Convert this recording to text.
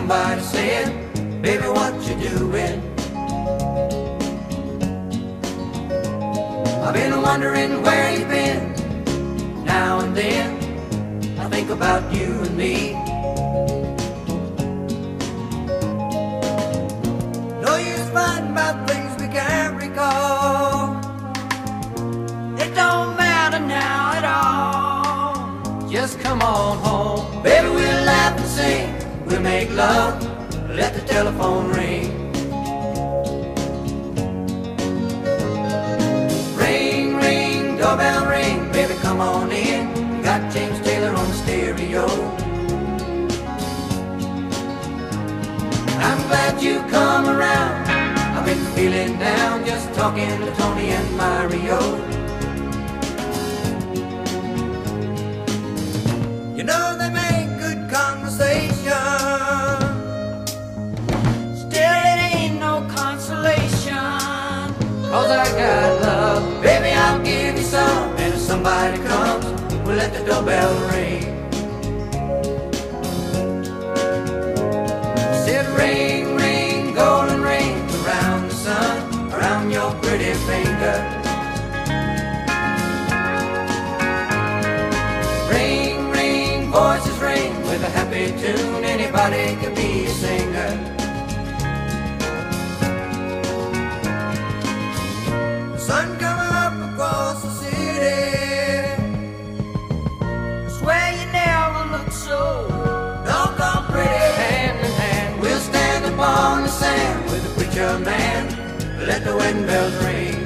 somebody said, baby, what you doing? I've been wondering where you've been. Now and then I think about you and me. No use fighting about things we can't recall. It don't matter now at all. Just come on home. Baby, we'll laugh and sing, we'll make love, let the telephone ring. Ring, ring, doorbell ring, baby, come on in. Got James Taylor on the stereo. I'm glad you come around. I've been feeling down just talking to Tony and Mario. You know they make good conversation. Still it ain't no consolation, 'cause I got love. Baby, I'll give you some, and if somebody comes, we'll let the doorbell ring. Said ring, ring, golden ring, around the sun, around your pretty finger. Ring, ring, voices ring, with a happy tune, anybody could be a singer. Sun coming up across the city, swear you never looked so doggone pretty. Hand in hand, we'll stand upon the sand with the preacher man, let the wedding bells ring.